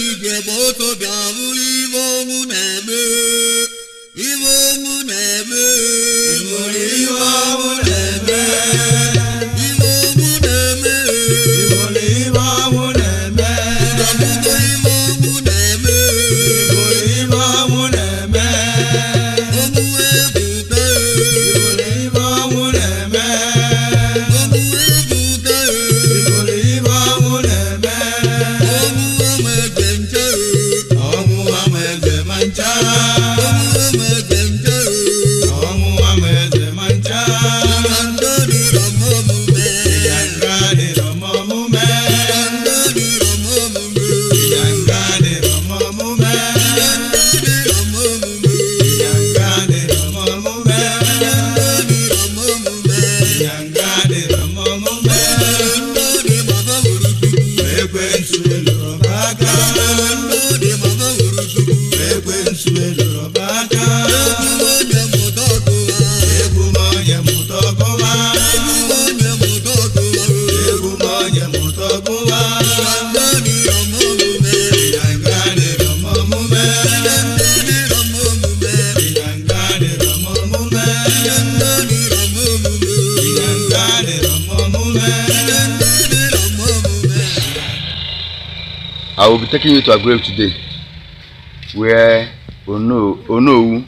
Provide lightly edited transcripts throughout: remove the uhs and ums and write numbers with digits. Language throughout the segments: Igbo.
I will be taking you to a grave today where Onowu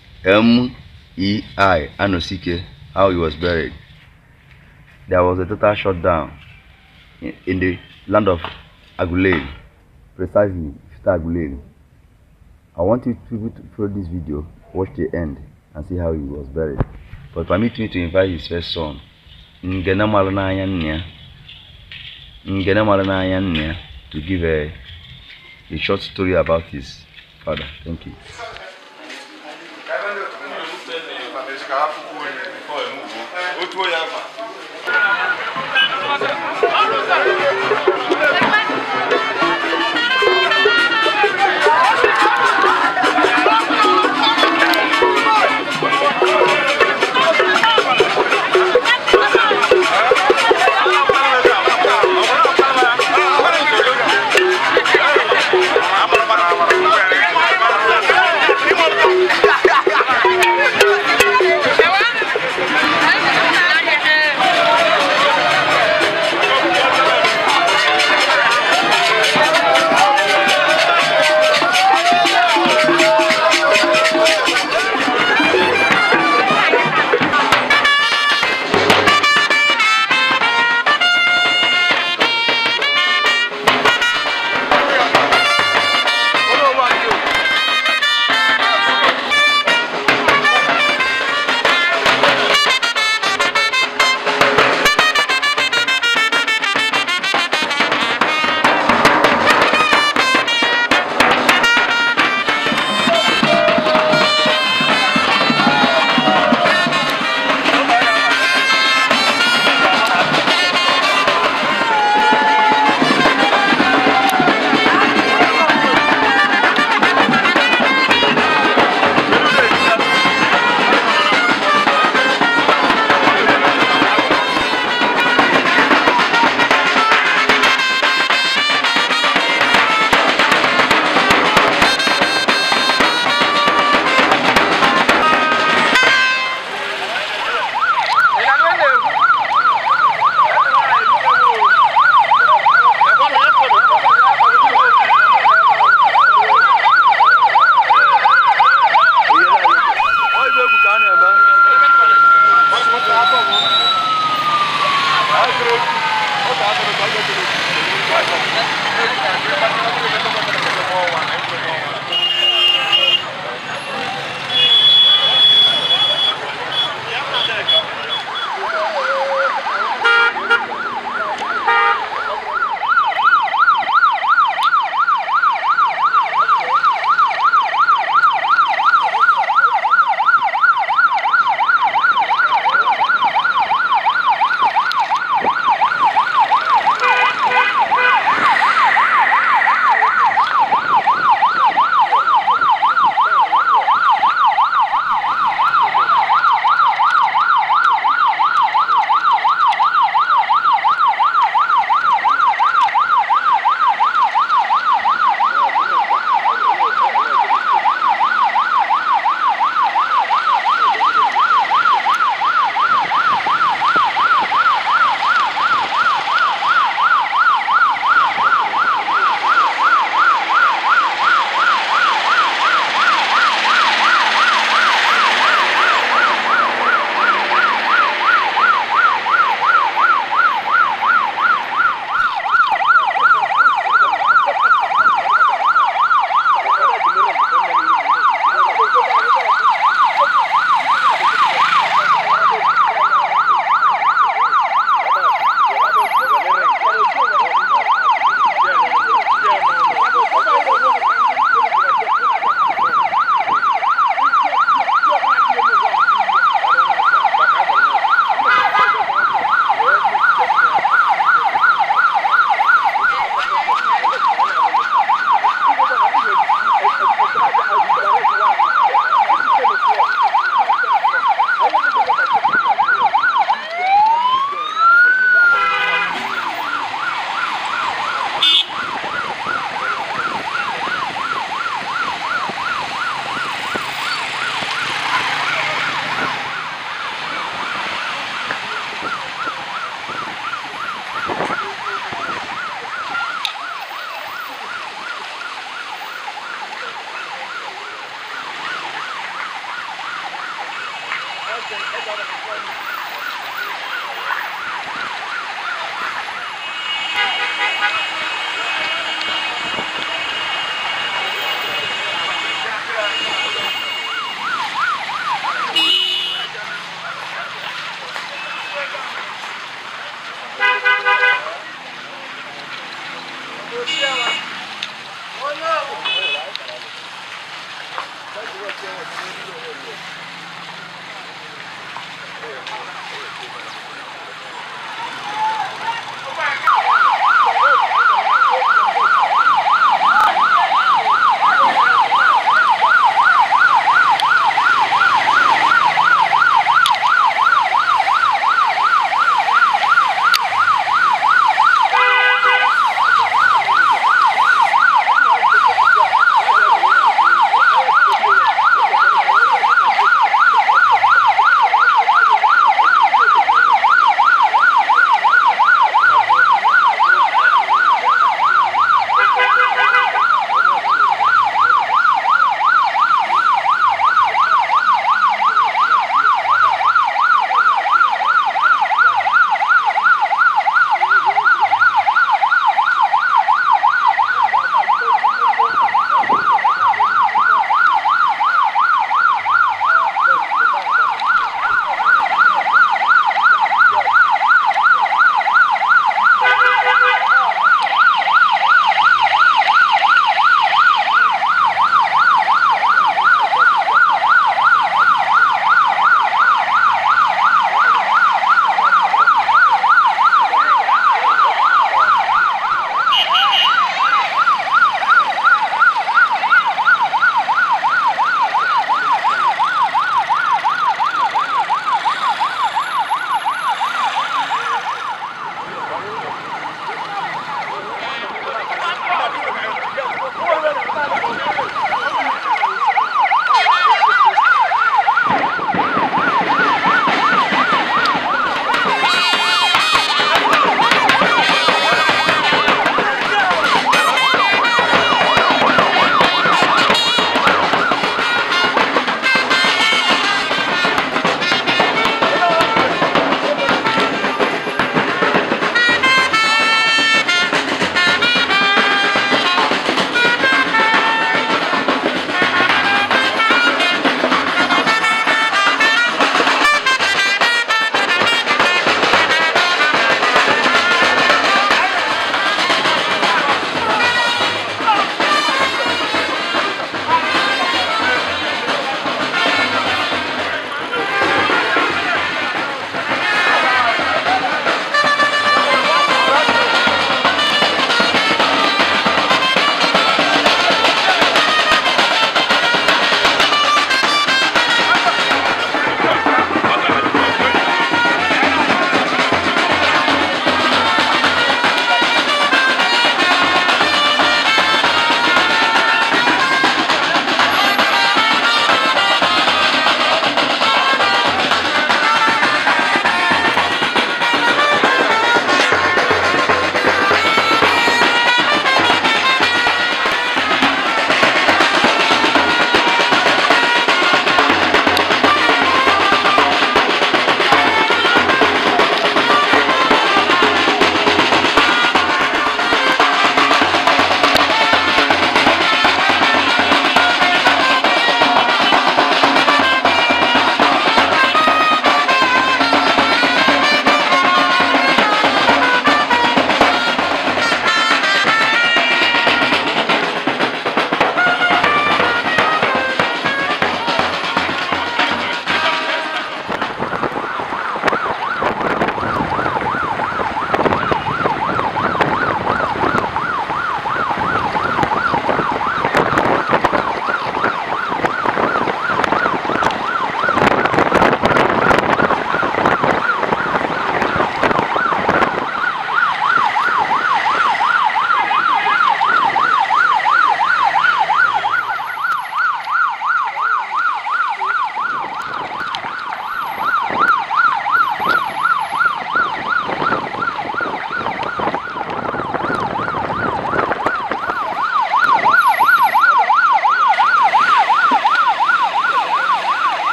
M.E.I. Anosike, how he was buried. There was a total shutdown in the land of Agulere, precisely Agulere. I want you to follow this video, watch the end, and see how he was buried. But permit me to invite his first son, Ngena Maranaya, to give a short story about his father. Thank you.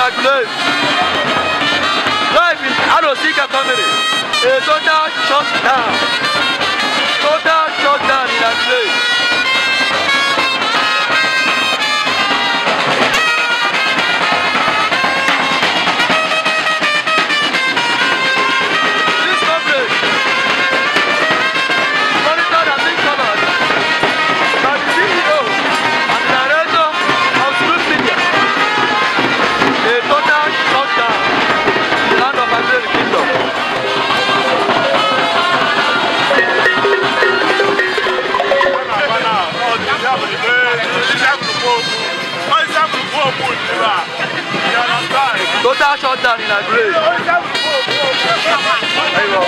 Aguilera. Live in Arosika family. A total shutdown. Total shutdown in Aguilera. Total shutdown in Aguilera. There you go.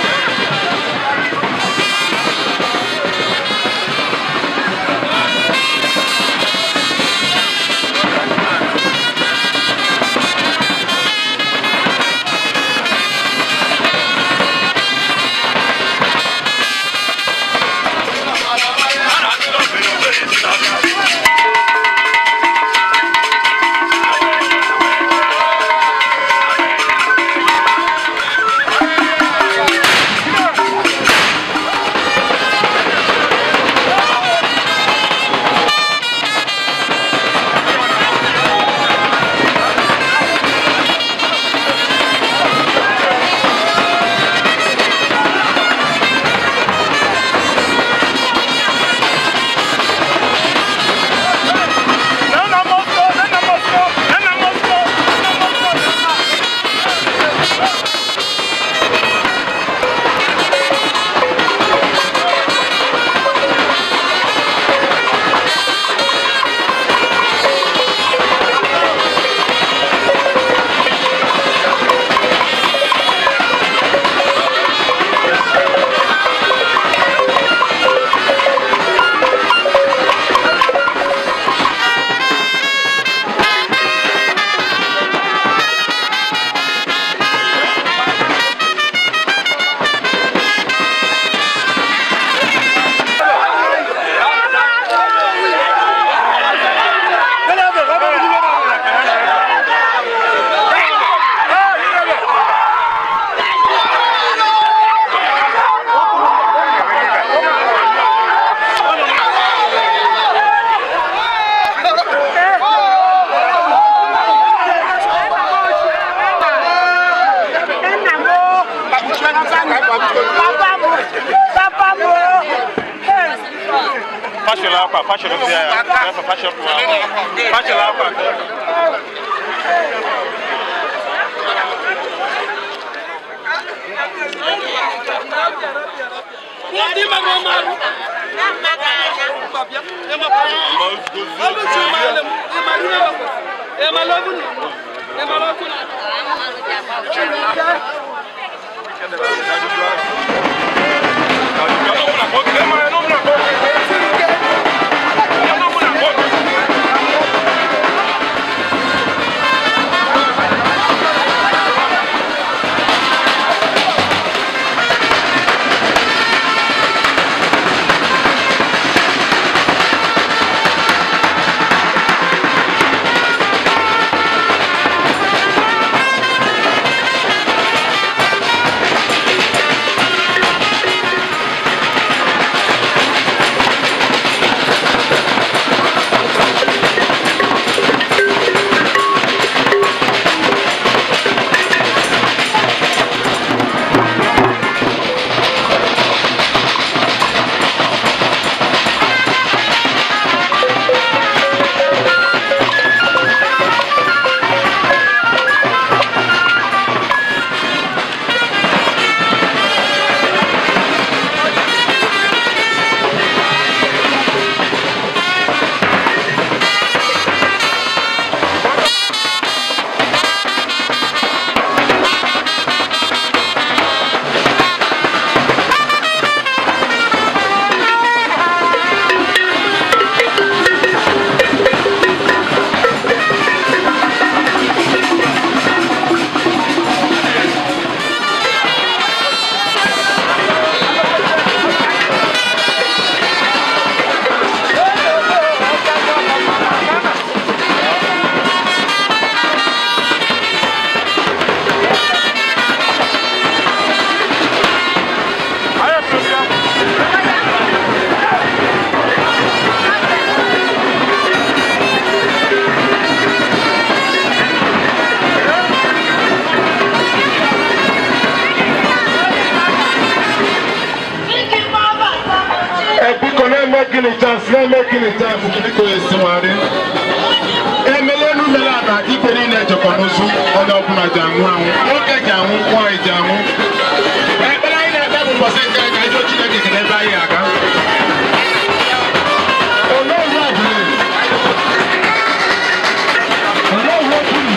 making a chance, making a chance to go to somewhere. Emelenu melana ipeni na jokonosu ona okuna jamu awon oke jamu kwa jamu ebela ina ta mo se ka ka jo chi ke ke ba ya ka ono wa bule ono wa bule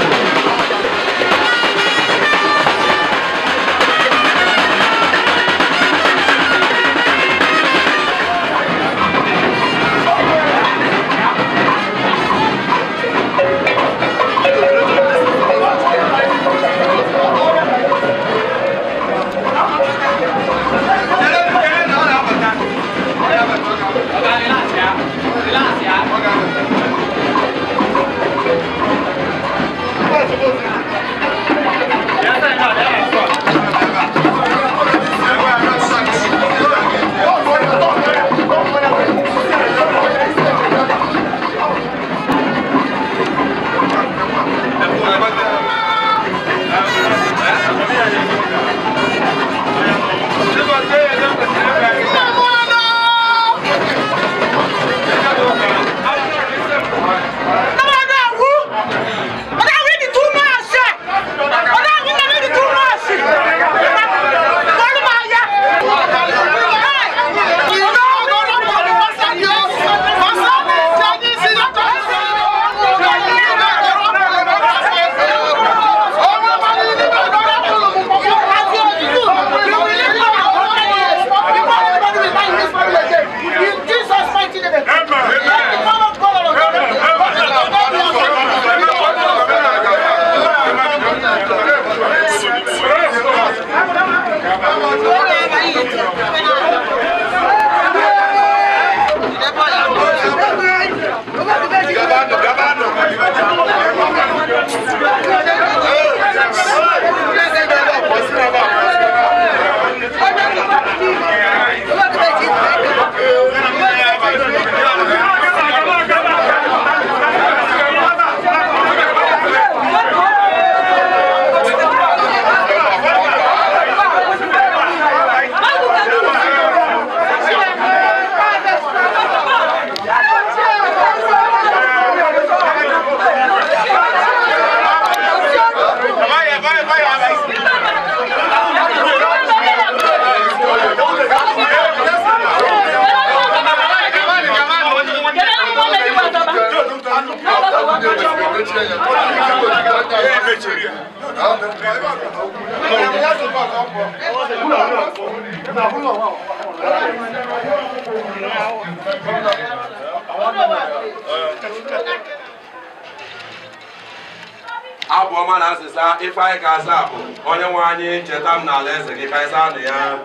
Abụọma na asịsa ife anyị ka asa bụ onye nwe anyị cheta m n'ala eze gị ka ịsa anụ ya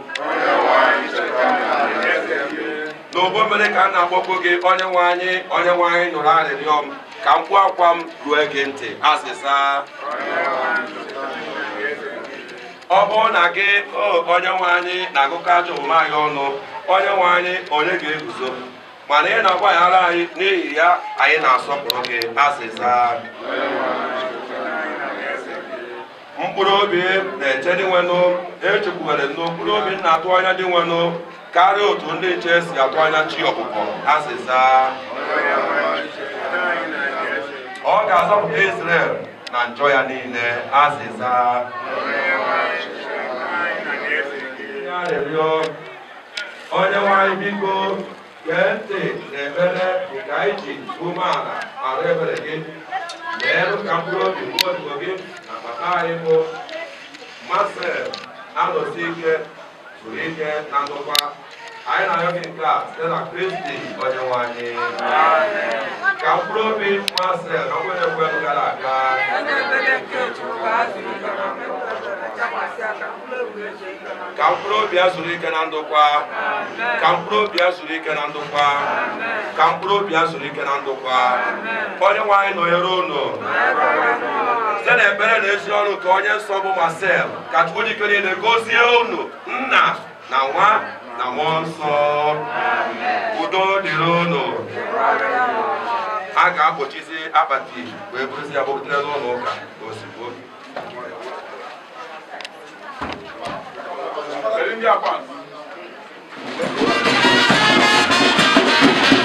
n'ụbọ mmiri ka m na-akpọkwu gị onye nwe anyị nụrụ arịrịọ m ka mkpu akwa m ruo gị ntị asịsa ọ bụrụ na gị onye nwe anyị na-agụkọ ajọ omume anyị ọnụ onye nwe anyị onye ga-eguzo mana ị na-agbaghara anyị n'ihi ya anyị na-asọpụrụ gị asịsa mkpụrụ obi na-eche dị nwenụ echekwuwere n'okpuru obi na-atụ anya dị nwenụ karịa otu ndị nche si atụ anya chi ọkụkọ asịsa ọ ga-azọpụta Israel na njọ ya niile asịsa onye nwanyị biko gee ntị na-ekpere nke anyị ji umeala arụ ebere gị merụ ka mkpụrụ obi odibo gị na maka anyị bụ Marcel anọsi ike zuru ike na ndokwa anyị na-arịọ gị nke a site na Kristi onye nwanyị ka mkpụrụ obi Marcel na onwere ekwenụ gara aga ka mkpụrụ obi ya zuru ike na ndokwa ka mkpụrụ obi ya zuru ike na ndokwa ka mkpụrụ obi ya zuru ike na ndokwa onye nwanyị nọnyere unu site na ekpere na ezi ọrụ nke onye nsọ bụ Marcel ka Chukwu dike niile gozie unu Nna na Nwa na Mmụọ Nsọ udo dịrị unu a ga-akpọchizi akpati wee bụrụzi ya gbobutere n'ụlọ ụka ozugbo Ndị akwa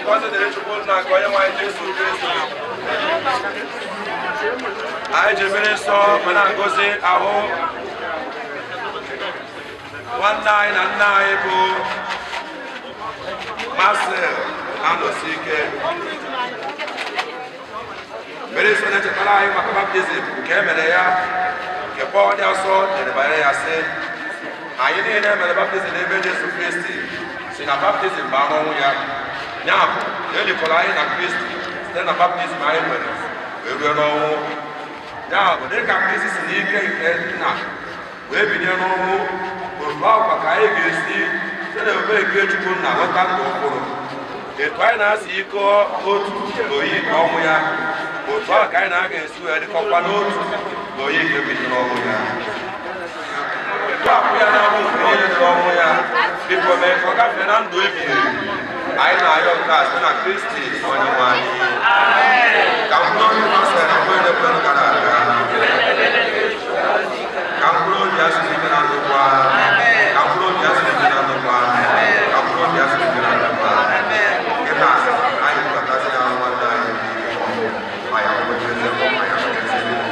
Ngọzi dịrị Chukwu nna nke onye nwe anyị Jesu Kristi. Anyị ji mmiri nsọ ma na-agọzi ahụ nwanne anyị na nna anyị bụ Marcel na-anọsi ike. Mmiri nsọ na-echetara anyị maka baptizim nke emere ya, nke Pọl dị asọ dere banyere ya sị, anyị niile mere baptizim n'ebe Jesu Kristi si na baptizim bụ ọnwụ ya. Ya bụ elikọrọ anyị na Kristi site na baptizim anyị nwere wee rue n'ọnwụ. Ya bụ dịka Kristi si n'ike nke nna wee binye n'ọnwụ, otu ahụ ka anyị ga-esi site na ebube nke Chukwu nna nweta ndụ ọhụrụ. Etu anyị na-asị ike otu n'oyi nke ọnwụ ya, otu ahụ ka anyị na-aga-esi wee dịkọkwa n'otu n'oyi nke binye n'ọnwụ ya. Akpụ ya na-abụ nke niile dị n'ọnwụ ya, biko mee ka ọ gafee na ndụ ebighị ebi. Anyị na-ayọ nke a site na Kristi Onyenwe anyị. Ka mkpụrụ obi Marcel na mkpụrụ ekpere gara aga, ka mkpụrụ obi ya siri ike na ndokwa, ka mkpụrụ obi ya siri ike na ndokwa, ka mkpụrụ obi ya siri ike na ndokwa. Kịta anyị bụkọtasị ya nwanne anyị ma ya nwere eze mbọ ma ya nwere eze mbọ.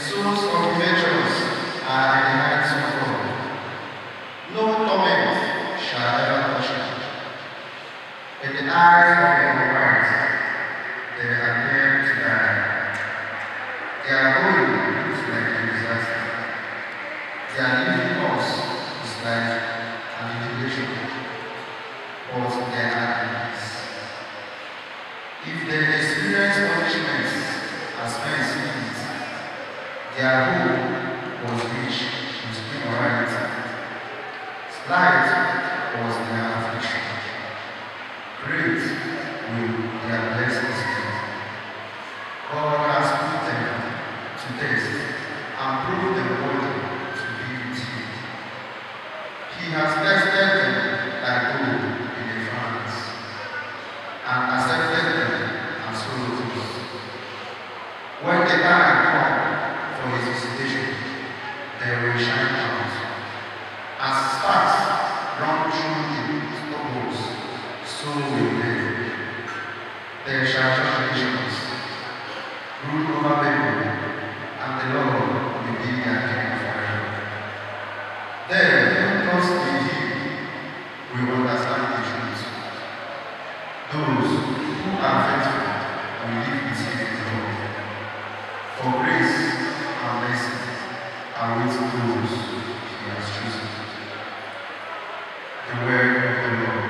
souls of nations are in the hands of God. No torment shall ever touch them. In the eyes of the unwise, they appear to die. Their going looks like a disaster. Their living cause is like annihilation, but they are at peace. If they experience punishment as men see it, their hope was rich with immorality. Light was their affliction. Great will their blessings be. God has put them to test and proved them worthy to be with him. He has tested them like gold in the furnace and accepted them as soldiers. When the time comes for his visitation, they will shine out. As sparks run through the stubbles, so will they. They shall judge nations, rule over people, and the Lord will be their king forever. Then, who trust in him will understand the truth. Those who are faithful will live with him in the Lord. For grace and mercy are with those he has chosen. The word of the Lord.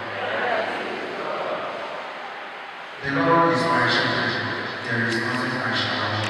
The Lord is my shepherd, there is nothing I shall want.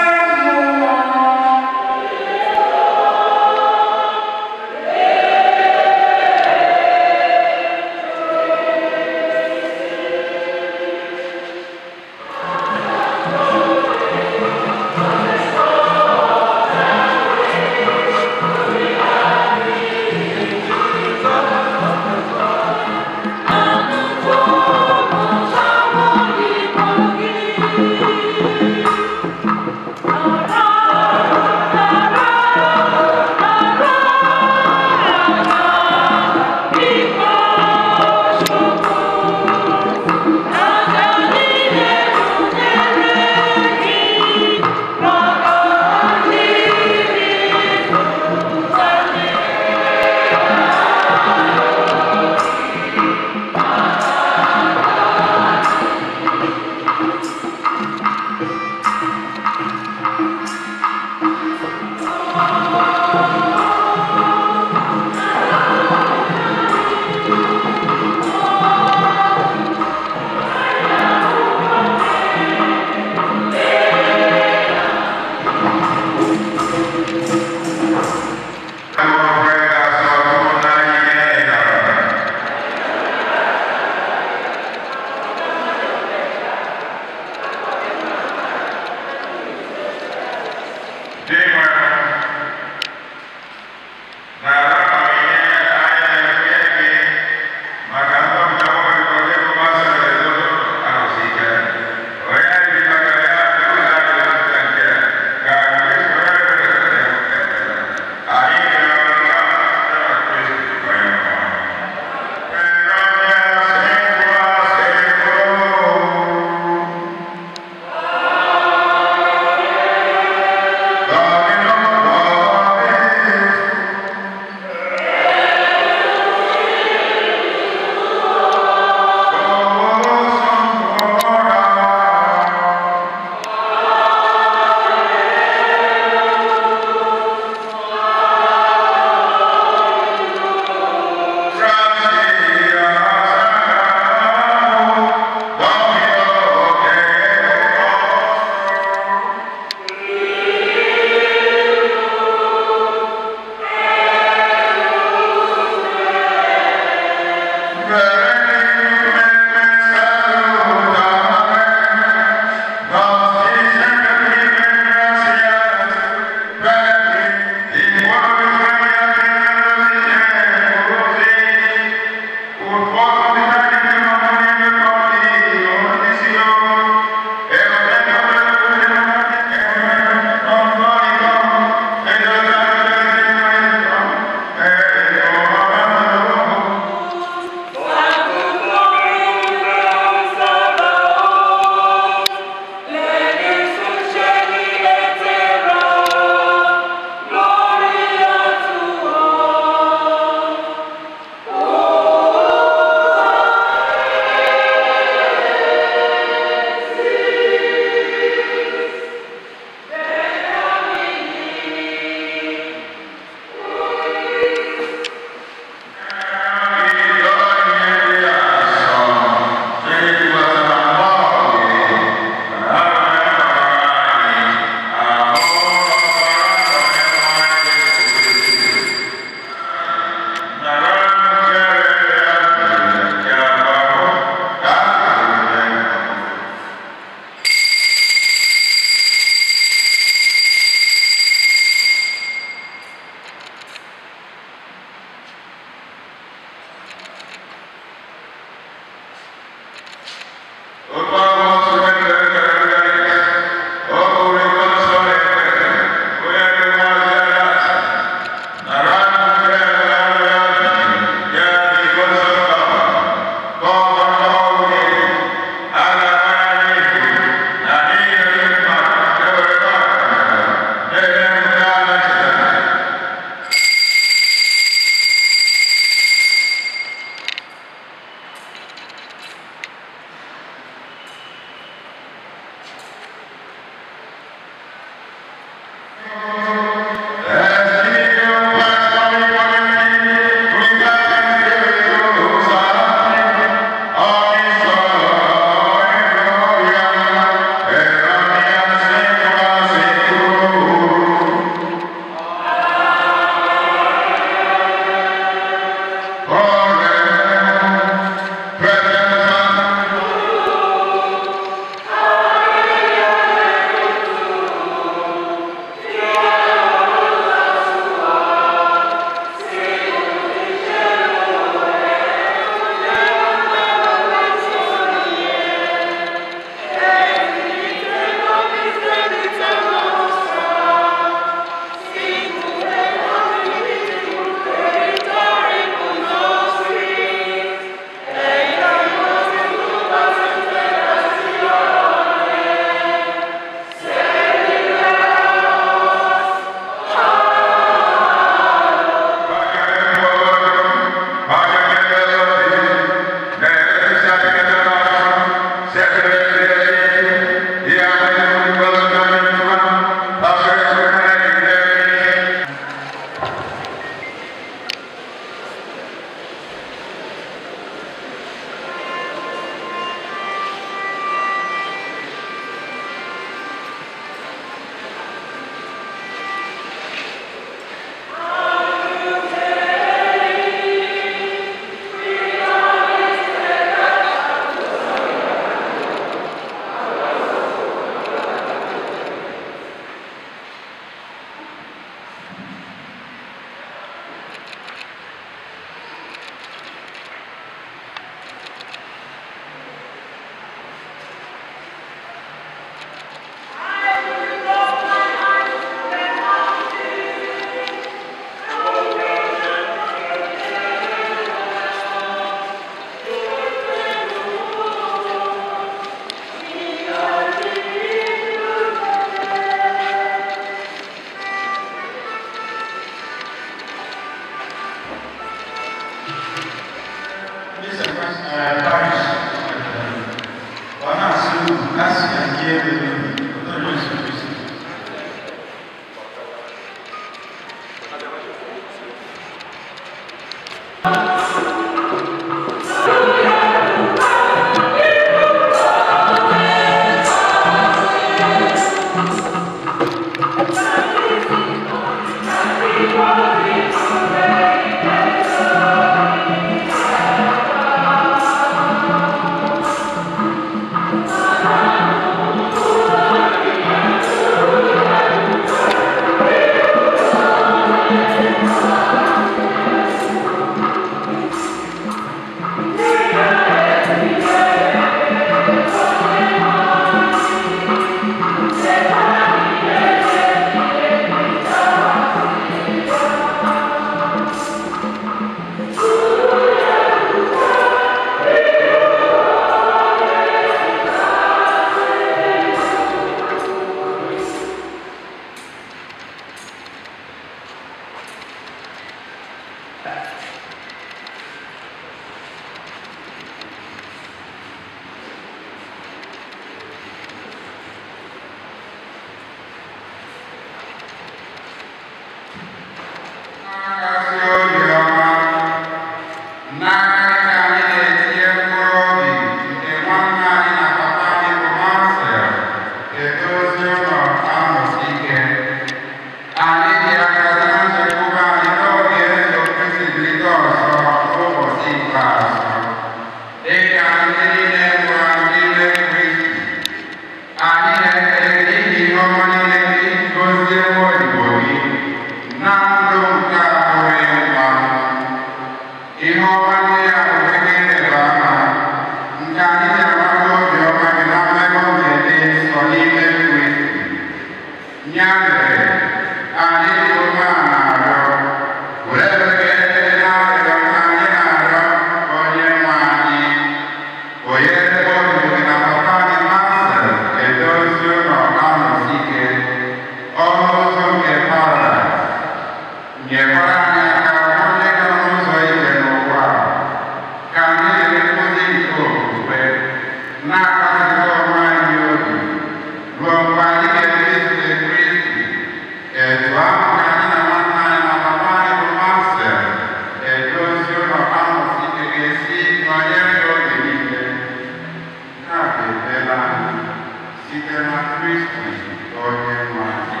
ihe ọma ndị a bụ ihe ịrịba ama nke anyị ji amata obiọma gị na mmemme oge dị nsọ n'ime Kristi. Ya mere, anyị dị umeala na-arịọ, were ekpere na-arịọ ka anyị na-arịọ Onyenwe anyị. Onye obi gị na papa gị Mansel edozi ụlọ anọsi ike, ọnụ ụzọ nke Paradaịs. Nyekwara anyị aka onye nọ n'ụzọ ije n'ụwa ka anyị jiri nkụzi nke okwukwe na-akasịta onwe anyị obi ruo mgbe anyị ga-ezute Kristi. Etu ahụ ka anyị na nwanne anyị na papa anyị bụ Mansel edozi ụlọ anọsi ike ga-esi nọnyere ya oge niile. Nke a bụ ekpere anyị site na Kristi Onyenwe anyị.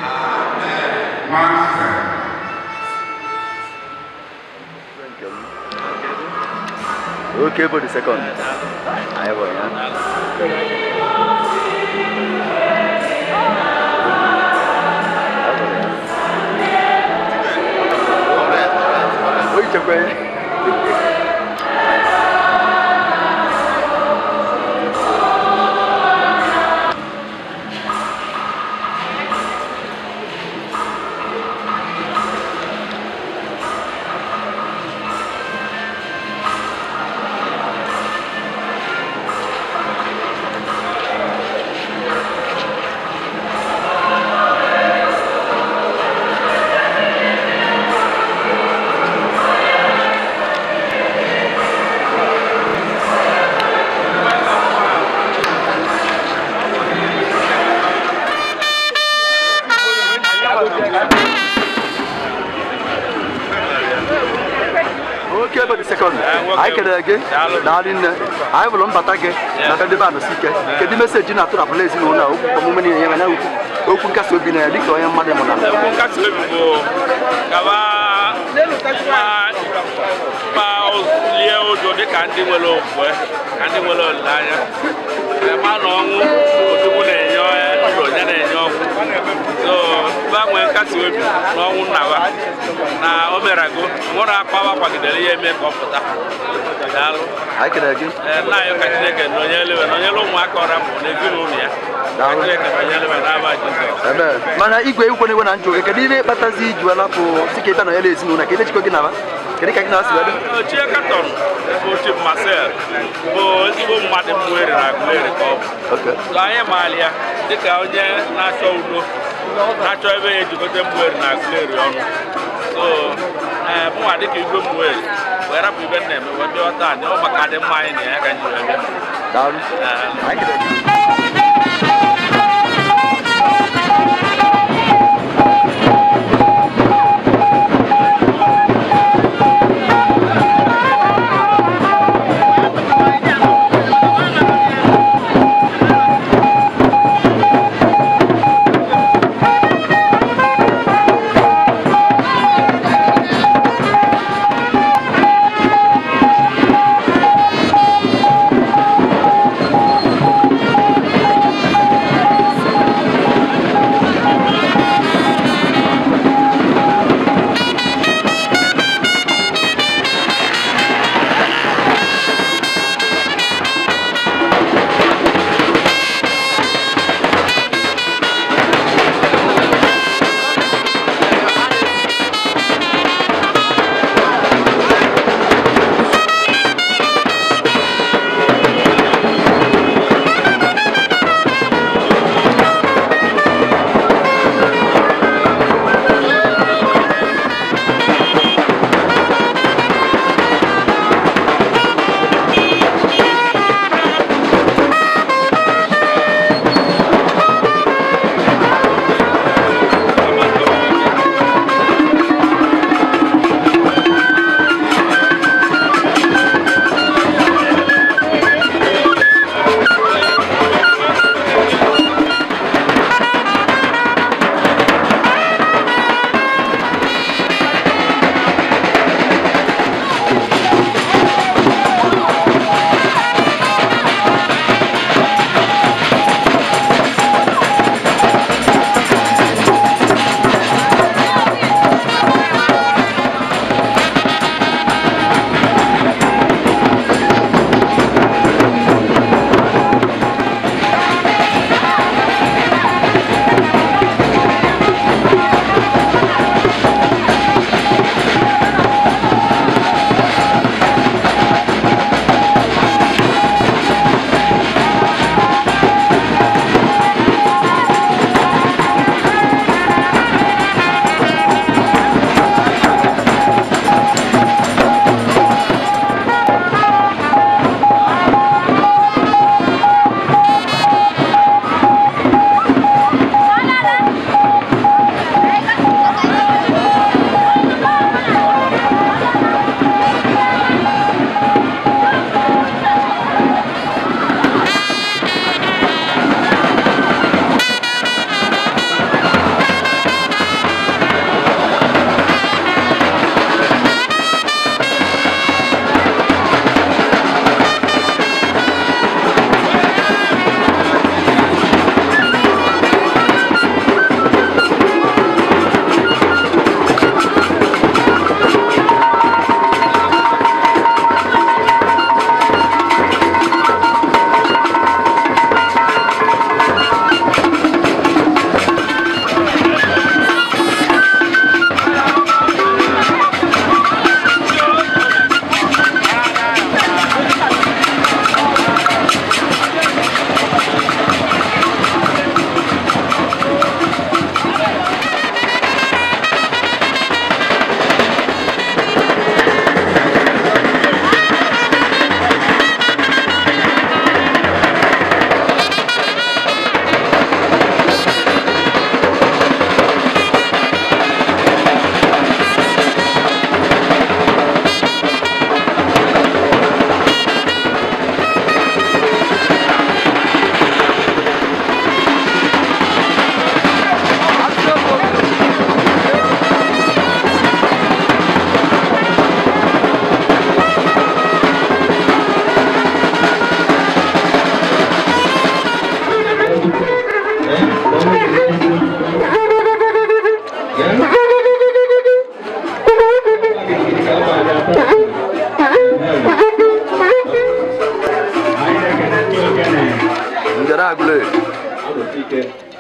Mansel. Okay, for the second. I have one. Okay, but the second. I can again. Darling, I will unpack it. I can demand the seeker. Can the message in after a place in Ona, for many years now? Open Castle been a little young madam. Open Castle, Leo, the candy will over, and the will lie. A man on so, back when Castle, no one never. Now, Omerago, what are power for the make of I can again. Now you can take it, no yellow mark or up on the Virunia. Mana igwe yuko ni wana njoke kadire batazi juala po siketa na yale zinu na kile chikoki nawa kile kakina asiwadu chia katon po chip Marcel po zibo made mwere na kulere ko okay laye malia dika onye na cho udo na cho ebe ejukote mwere na kulere ono so mo adike igwe mwere wera bu ibe na me wode ota ni o makade mai ni ya kan jiwe down I can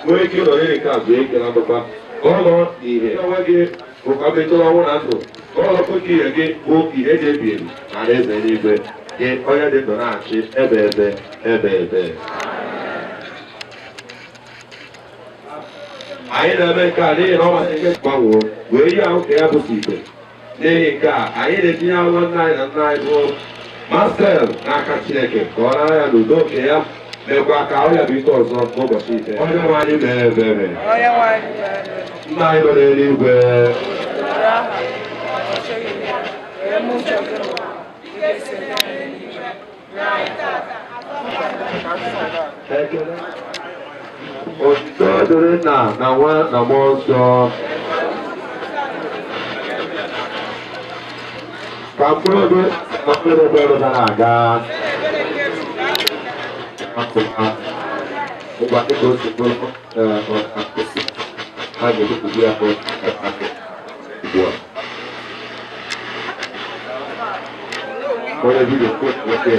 nwee ike ịnọ n'ire nke a zuo ike na ndụkwa ka ọ nọ n'ihe onwe gị bụ ka ọ metụrụ ọnwụ na ndụ ka ọ nọkwa ka ihe gị bụ ihe eji ebi ebi na alaeze n'igwe gị onye dị ndụ na-achị ebe ebe ebe ebe anyị na-eme nke a n'ihi na ọ masị ike gbanwoo wee ihe ahụ ka ya bụsi igbe n'ihi nke a anyị na-etinye ahụhụ nna anyị na nna anyị bụ Marcel n'aka Chineke ka ọ nara ya n'udo nke ya mekwa ka ahụ ya bụ ike ọzọ n'ụbọchị ike onye nwe anyị mere ebere nna anyị nọ n'eluigwe otuto dịrị nna na nwa na mmụọ nsọ ka mkpụrụ obi na mkpụrụ obi ọrụ na-aga ụgbọ dịka otu bụrụ ha ga-edepụta ya bụ ugbu a onye vidio nwoke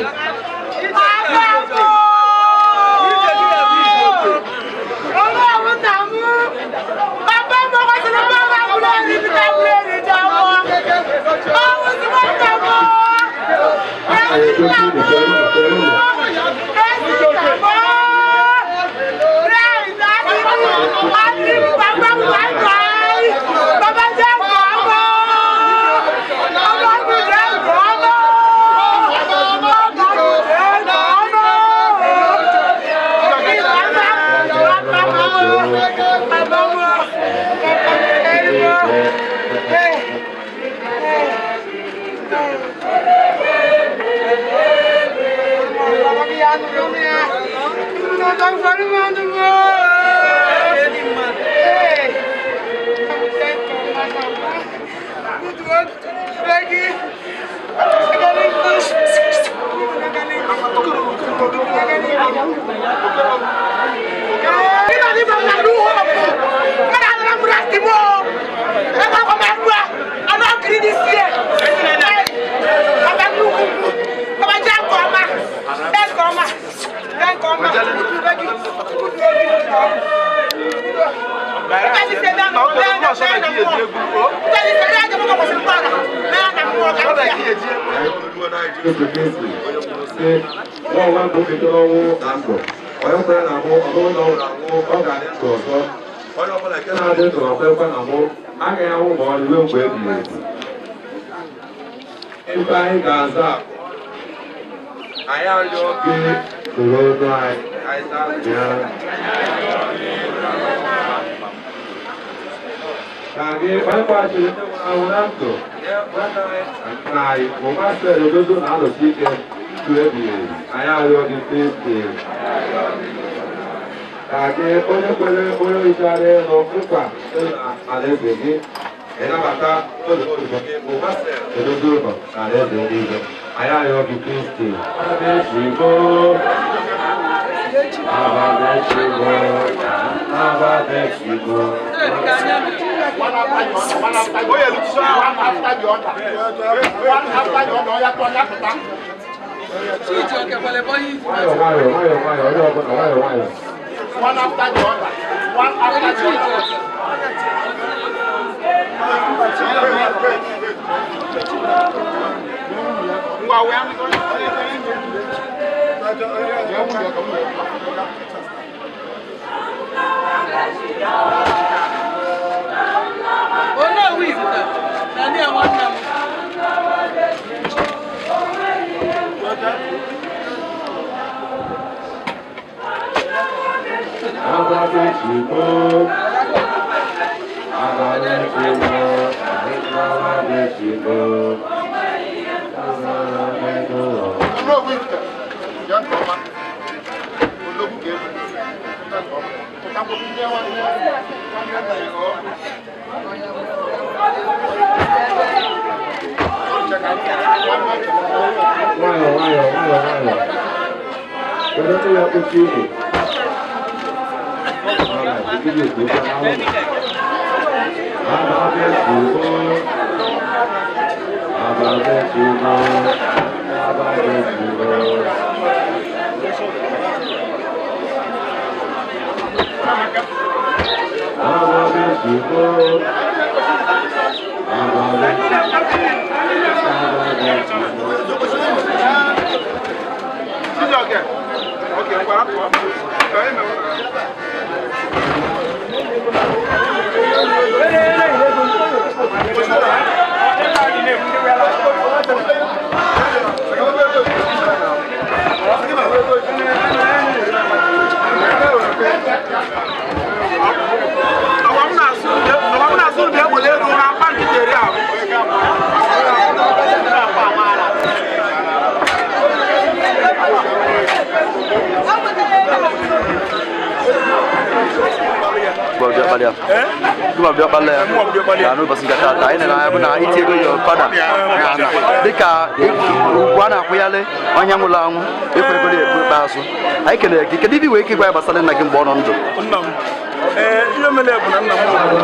Cuma dia balai, anu pasti kata tak ini lah, benar itu juga pada. Deka, wana aku ya le, orang mulang, itu boleh basu. Ayo kena, kita di biwe kita pasal nak bonon tu. Iya mele pun anda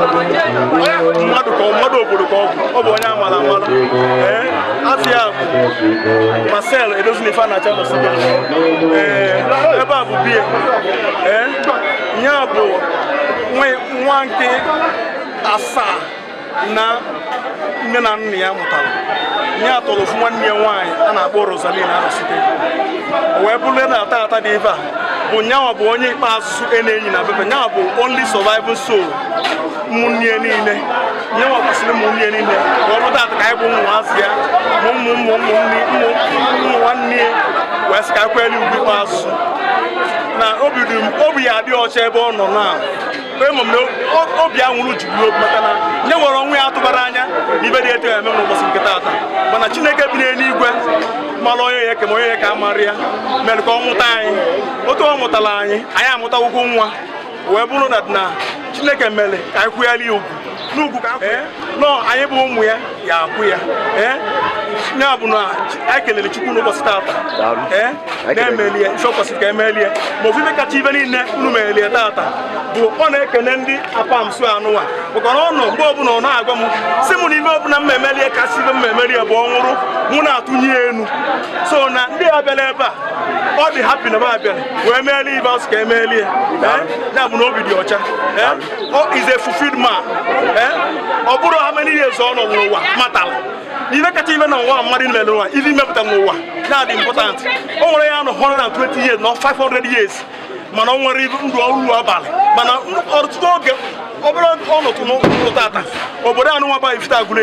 madu bodo ko obonya mala Asia Marcel edo ni fana cha no sibe eba bu bie nyabo nwanke asa na mena nnia mutala nya tolo fu nwanne nwanyi ana akpọ Rosalina na sibe we bulu na ata dị eva bụ nyawa bụ onye ikpeazụ enyi na bebe nyawa bụ only surviving soul munnie niile nyawa kwasịrị munnie niile ọ bụ taa ka anyị bụ nwaazị ya nwanne wee sị ka kweli ugwu ikpeazụ na obi ya dị ọcha ebe ọ nọ na obi anwụrụ juru obi maka na nye nwere onwe ya atụbara anya n'ibe dị eto eme n'ụbọchị nke taata mana Chineke bi n'eluigwe mara onye ya kema onye ya ka mara ya mere ka ọ mụta anyị otu ọ mụtara anyị amụtawụkwu nwa wee bụrụ na Chineke mere ka anyị kwụgharị ya ugwu n'ugwu ka nọ anyị bụ ụmụ ya ya akwụ ya ya bụ na anyị kelere Chukwu n'ụbọchị taata na-emelie ife kwesịrị ka emelie ma ofufe kacha ibe niile unu melie taata bụ ọ na-ekene ndị apamsu anụwa bụkwa na ọ nọ mgbe ọbụla ọ na-agwa m si mụ na ime ọbụla mmemelie kasị ibe mmemelie bụ ọnwụrụ mụ na-atụnye enu so na ndị abịala ebe a ọ dị hapi na ba abịala wee meelie ibe asụ ka emelie ya bụ na obi dị ọcha is a fulfilled man ọ bụrụ ha many years ọ nọ n'ụwa matala ibe kacha ibe na ụwa mmadụ mere n'ụwa ibe imepụta n'ụwa na-adị important o nwere ya nọ 120 years na 500 years mana o nwere ndụ ọrụ abalị mana ọtụtụ oge ọ bụrụ ọnọdụ n'ụlọ tata obodo anụ nwaba ifite agụle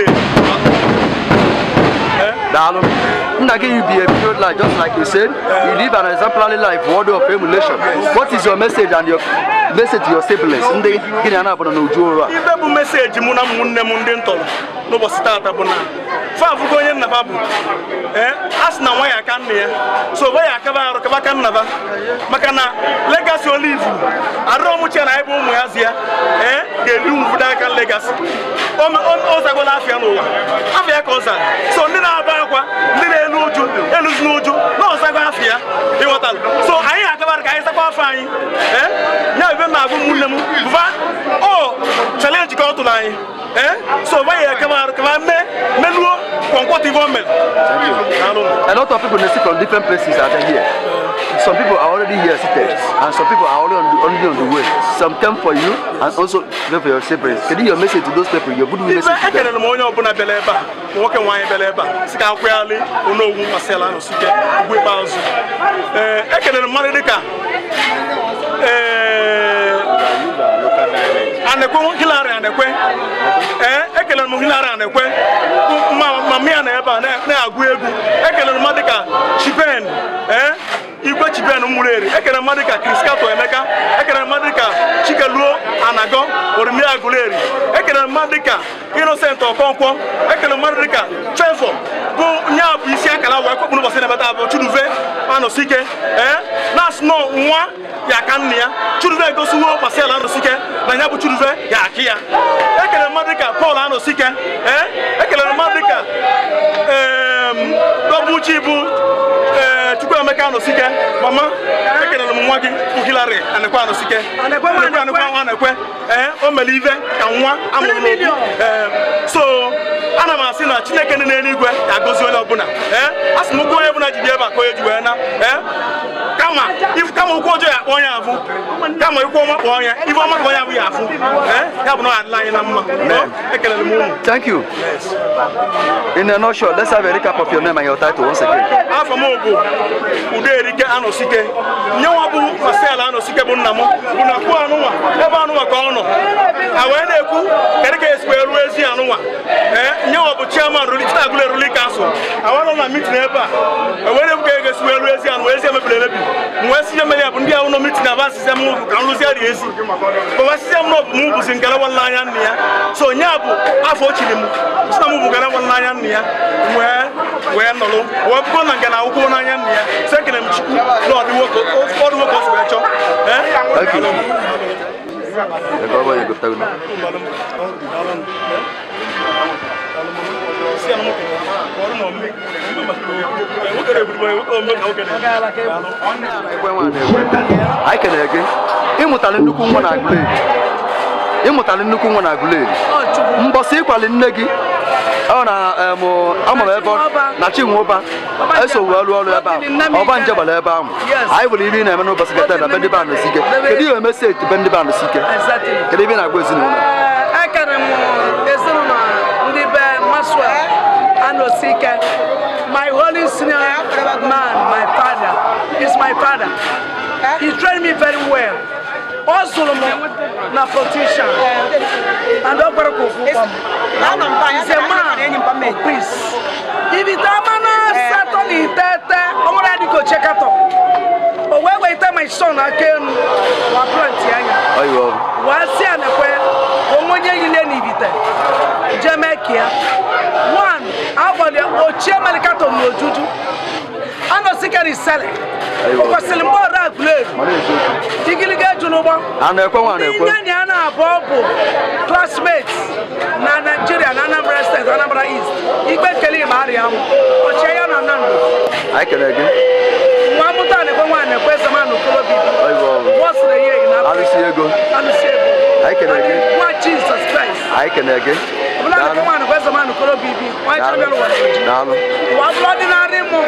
Dalum, you be a pure life, just like you said. You live an exemplary life, worthy of emulation. What is your message and your message to your siblings? If you message, Muna Munde Mundentol, no was started Bona. Favu going na babu. As na why I can near. So why I can never. Makana, legacy olive. I don't much and I boom Yazia. They do Budakan legacy. On Osagola, Avia Cosa. So Nina Bakwa, Nina Nuju, Elus Nuju, no Sagafia. So I have a guy fine. Now even Nabu oh, challenge go to line. So why I come out, Melu, a lot of people from different places are here. Some people are already here seated, and some people are only on the way. Some come for you, and also come for your siblings. Can you your message to those people? Your good message to them. Igwe Chiben Mureri, Ekene Madika, Criskato Emeka, Ekene Madika, Chikaluo, Anago, Ormia Guleri, Ekene Madika, Innocent Okonkwo, Ekene Madika, Chefo, Nya Bisiakala, Wakubu Basenabata, Chuduve, Anosike, Nas no one, Yakania, Chuduve goes to war, Marcel Anosike, Nanyabu Chuduve, Yakia, Ekene Madika, Paul Anosike, Ekene Madika, Babuchibu. Chukwu Mekano Sike, Mama, I can Mwagi, Hilary, and the Quano Sike, and the Quano, Omelive, and one, so Anna Masina, Chinekan in any way, that goes on Buna, as Mugo Ebuna Jiba, Koyuana, come on, if come ọjọọ ya kpọọ ya afụ kama ikwu ọma kpọọ ya ife ọma kpọọ ya bụ ya afụ ya bụ na ọ adịla anyị na mma ekelere m unu. Thank you. In a nutshell, let's have a recap of your name and your title once again. Afọ m bụ Uderike Anọsike. Nyewa bụ Marcel Anọsike bụ nna m bụ na kwuo anụnwa ebe anụnwa ka ọ nọ. A wee na-ekwu kedu ka esi wee ruo ezi anụnwa. Nyewa bụ chairman Agụleri Ruling Council. Awa nọ na meeting ebe a. Wee na-ekwu ka esi wee ruo ezi anụnwa ezi emebiri emebi. Wee si eme ya bụ ndị ahụ nọ meeting aba asịsị m ka nrụzi adị ezi. Bụ asịsị m nọ m bụzi nkele nwanne anya nna ya. So nya bụ afọ ochiri m. Sị na m bụ nkele nwanne anya nna ya. Wee nọlụ. Wee bụgo na nke na akwụkwọ n'anya nna ya. Sekere m Chukwu na ọdịnwoke o si wee chọọ. Thank you. I can again. Ịmụtala nnukwu nwa na Aguleri. Ịmụtala nnukwu nwa na Aguleri. Mbọsị ịkwali nne gị. Ọ na ama m ebe na Chinwoba eso wee lụọ ọrụ ebe a ọba nje gbara ebe ahụ anyị bụrụ ibe ị na-eme n'ụbọchị gata na be ndị be Anọsike kedu ihe eme seti be ndị be Anọsike kedu ibe na-agwa ezinụlọ ekere m ezinụlọ ndị be Maxwell Anọsike my holy senior man my father is my father he trained me very well also na politician and he's a man of peace. If it's a man Saturday, I'm ready to check out. But when I tell my son, I can what's the Jamaica. One, I want the Chairman no Juju. I'm not sick of selling. Because the more I play, you get to know classmates, Nigeria, Anambra State, Anambra East. You can tell him Mariam or Cheyenne and I can again. One more time, one question man who could be. What's the year in Alusiego? I can again. What Jesus Christ? I can again. One question man who could be. Why can't you know? One blood in our room.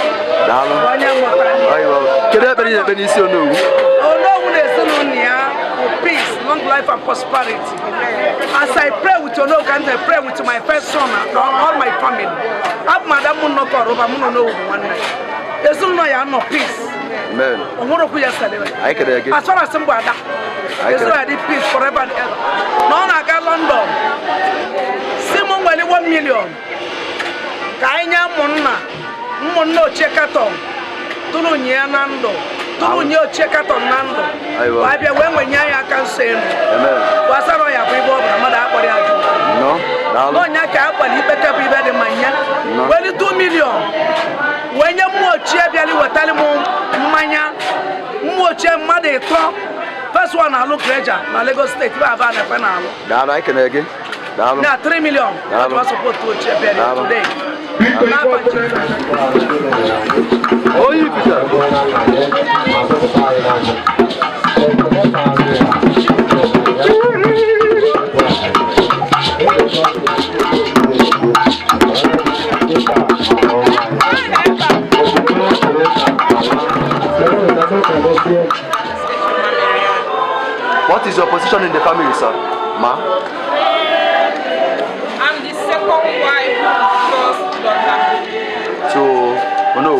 Can I be a Benicio? Oh, no, peace, long life, and prosperity. As I pray with your love, and I pray with my first son and all my family. Up, Madam Munoko, Robamuno, one night. There's no peace. Amen. I can again. As far as somebody, there's already peace forever and ever. None I got London. Simon, 1 million. Kanya Mono Chekaton. Tulu Nyanando. Tulu Nyo Chekaton Nando. Why be when Yaya can say, was I a people of Mother? No, no, Yaka, but he better be better than mine. Well, 2 million. When you more Chebiali were telling Manya, more Chem Mother, first one I look Regia, my Lagos State, Havana, Panama. Now I can again. Now 3 million. That was supposed to Chebiali today. Oh, you What is your position in the family, sir? Ma? I'm the second wife, first daughter. So, no.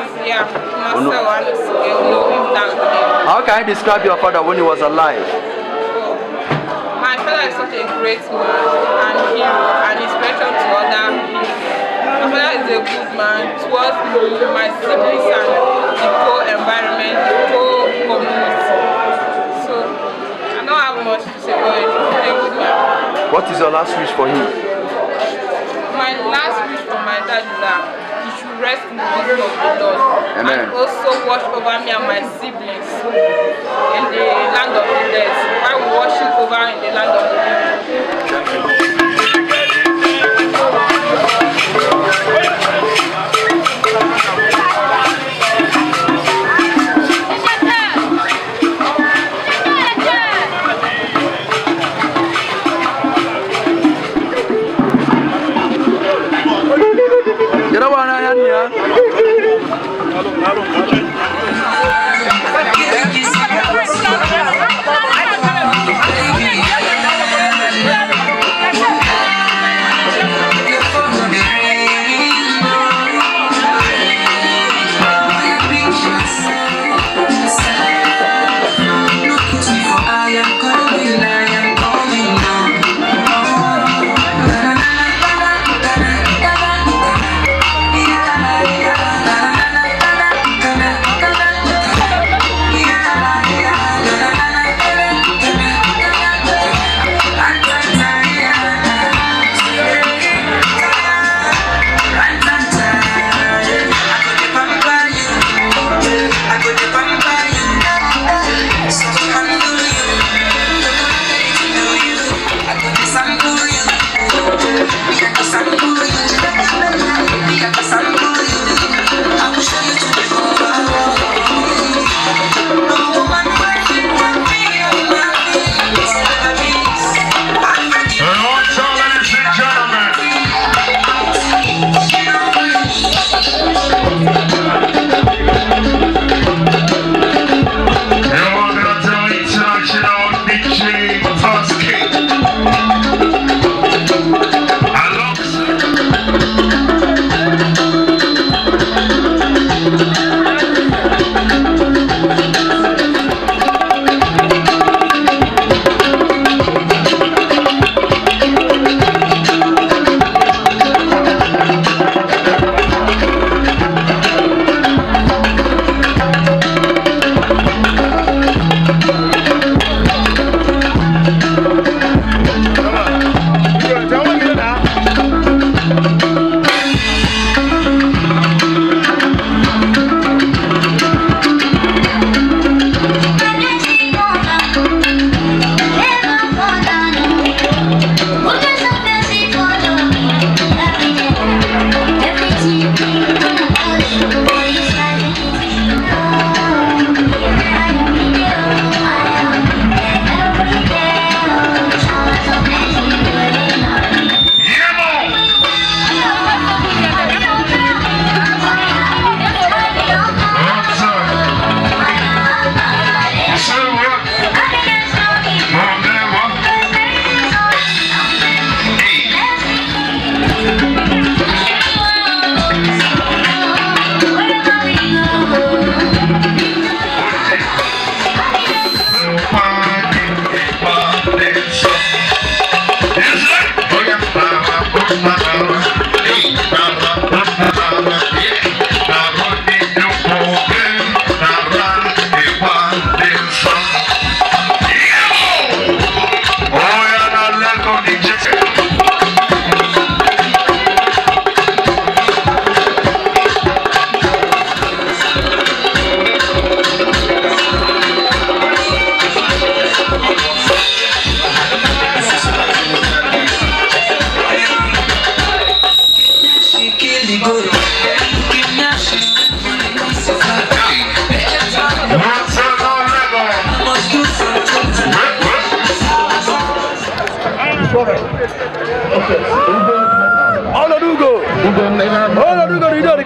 How can I describe your father when he was alive? My father is such a great man and hero and inspiration to other people. My father is a good man towards my siblings and the whole environment, the whole community. So I don't have much to say, but he's a good man. What is your last wish for him? My last wish for my dad is that he should rest in the bosom of the Lord. Amen. And also watch over me and my siblings in the land of the dead while watching over in the land of the living. You know what I am here?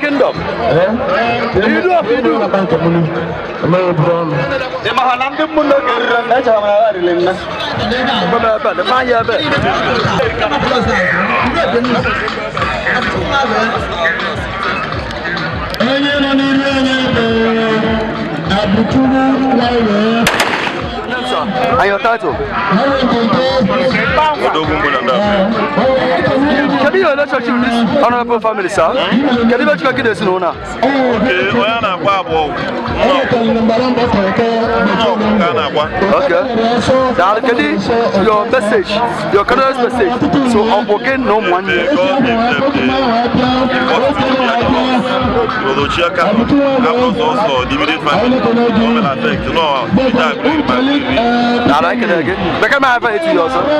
kingdom. You do. And your title? Can you relationship with this honorable family, sir? Can you make sure this in honor? Okay. Now, can you your message, your current message? So, I'm working no money. I like it again. But come on, to you also.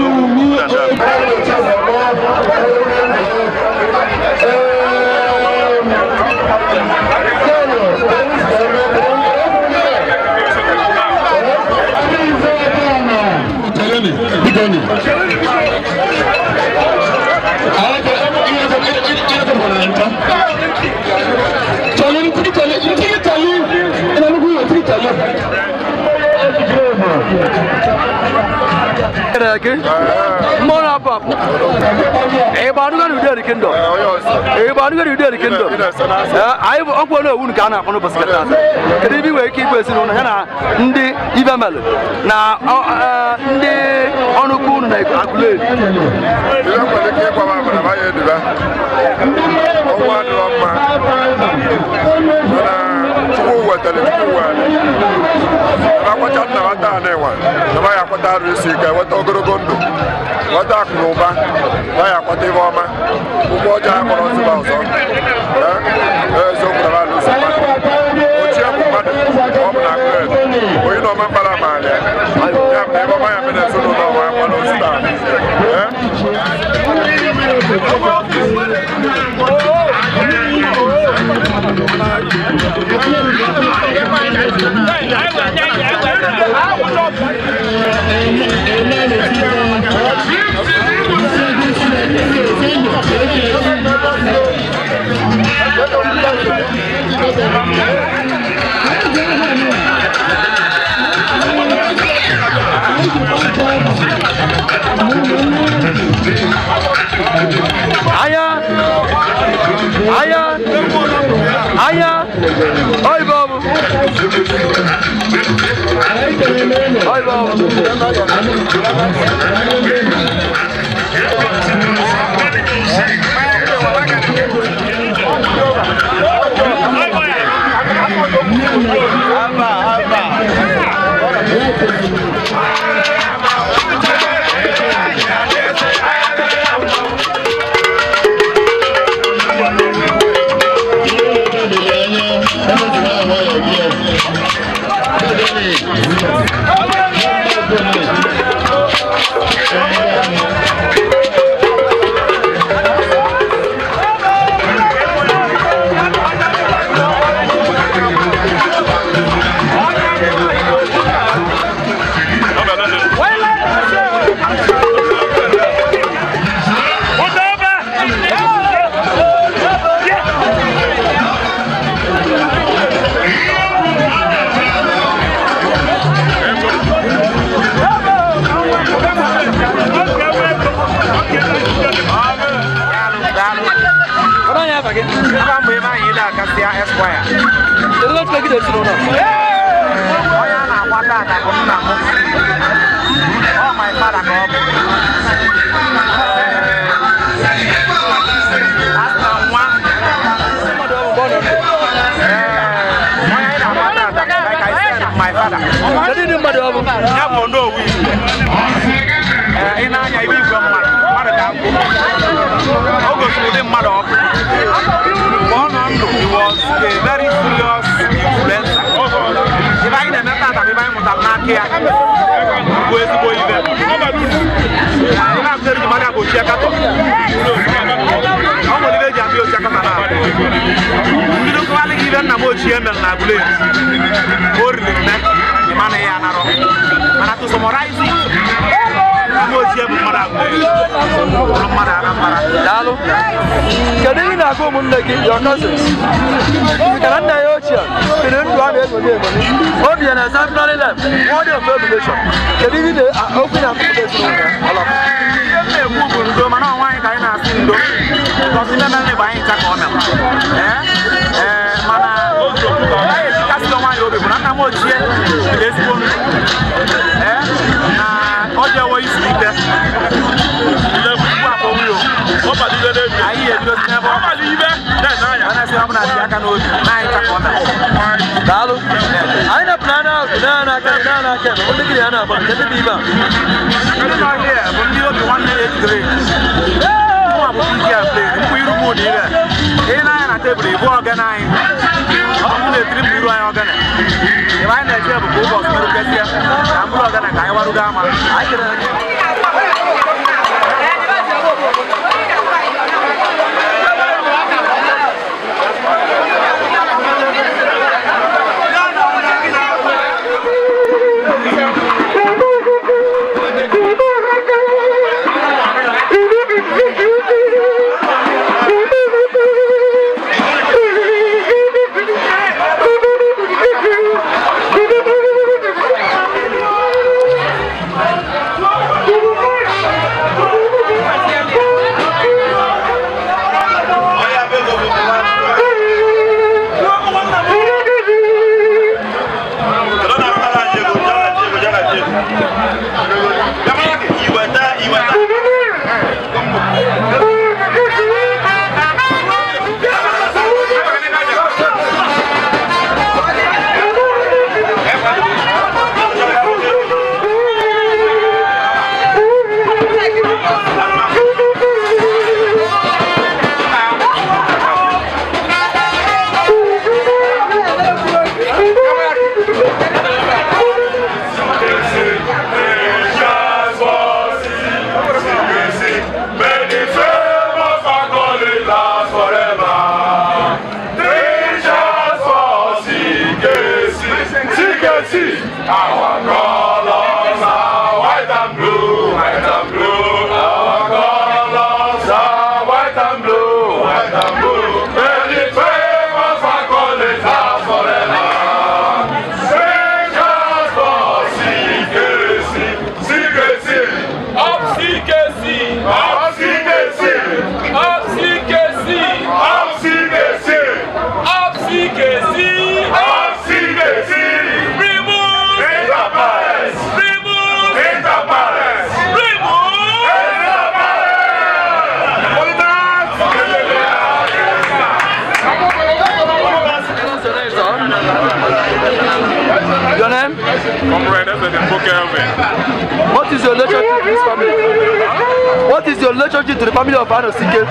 Mona pap. Everybody going to do the kingdom. Everybody going to do the kingdom. I want to win Ghana on the basket. Can you be where keep us on Hana? Ndi Ivamel. Now, the on a cool like Agulé. Aya, oi Bob, oi Bob. Dalo. Can you not go on your cousins? You cannot die out here. You don't want to have a what do you understand? What your population? Can you open up What is your relationship to this family? What is your relationship to the family of Anosike?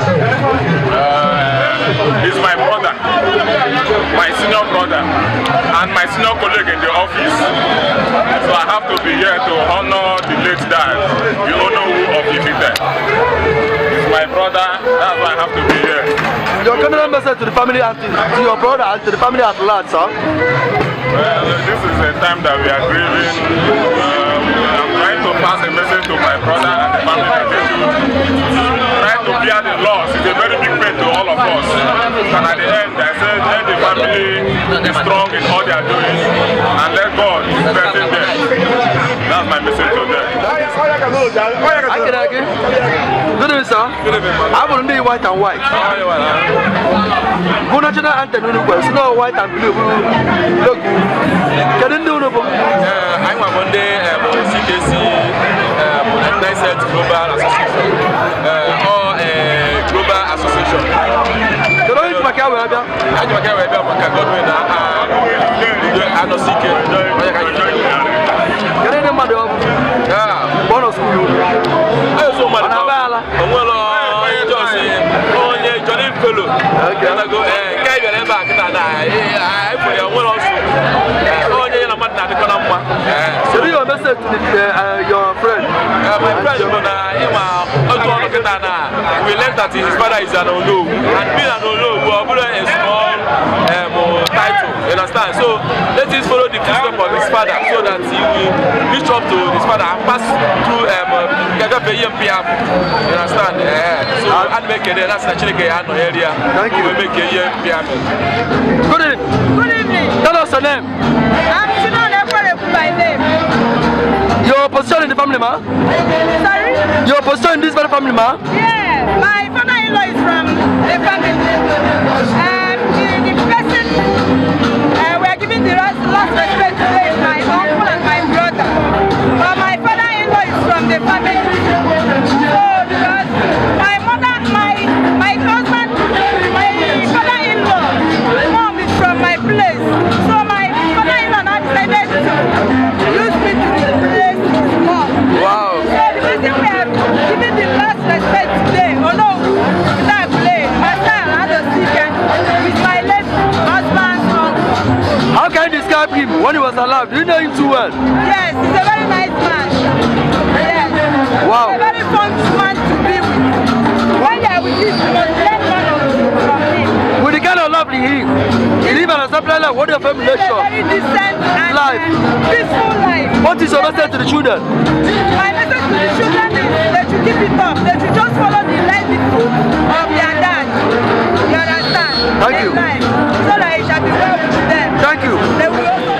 He's my brother, my senior brother, and my senior colleague in the office. So I have to be here to honor the late dad, the owner of Ibite. He's my brother, that's why I have to be here. Your general message to the family and to your brother and to the family at large, sir? Well, this is a time that we are grieving. I'm trying to pass a message to my brother and the family that they should try to bear the loss. It's a very big pain to all of us. And at the end, I said, let the family be strong in all they are doing and let God strengthen them. That's my message to them. Good evening, sir. Good evening, man. I will be white and white. Good national anthem, no white and blue. Look, can you do no? I'm a Monday, CKC, Nice Global Association, or Global Association. The Lord is my car. I'm a So your message to your friend? My friend, we learned that his father is an Olo, and being an Olo, we are a small title, you understand? So let him follow the footsteps of his father so that he will reach up to his father and pass through you understand? So I make it that's actually an area. Thank you. Make a year. Good evening. Good evening. Tell us your name. I'm Sinon Ekwere by name. Your position in the family, ma? Sorry? Your position in this very family, ma? Yeah, my father-in-law is from the family. The person we are giving the last respect today is my uncle and my brother. But my father-in-law is from the family. So because my mother, my husband, my father-in-law, mom is from my place. So my father-in-law now decided to use me to replace his mom. Wow. So the reason we are giving the last respect today, although without play, my son had a secret with my late husband's uncle. How can you describe him when he was alive? Do you know him too well? Yes, he's a very nice man. Yes. Wow. He's a very fun man to be with. When you are with him, you must learn from him. With the kind of love he live an exemplary life. What is your family He's a lecture? very decent and Life. peaceful life. What is your message to the children? My message to the children is they should keep it up. They should just follow the life of their dad. You understand? Thank you. Life. So that it shall be well with them. Thank you. They will also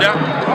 Yeah.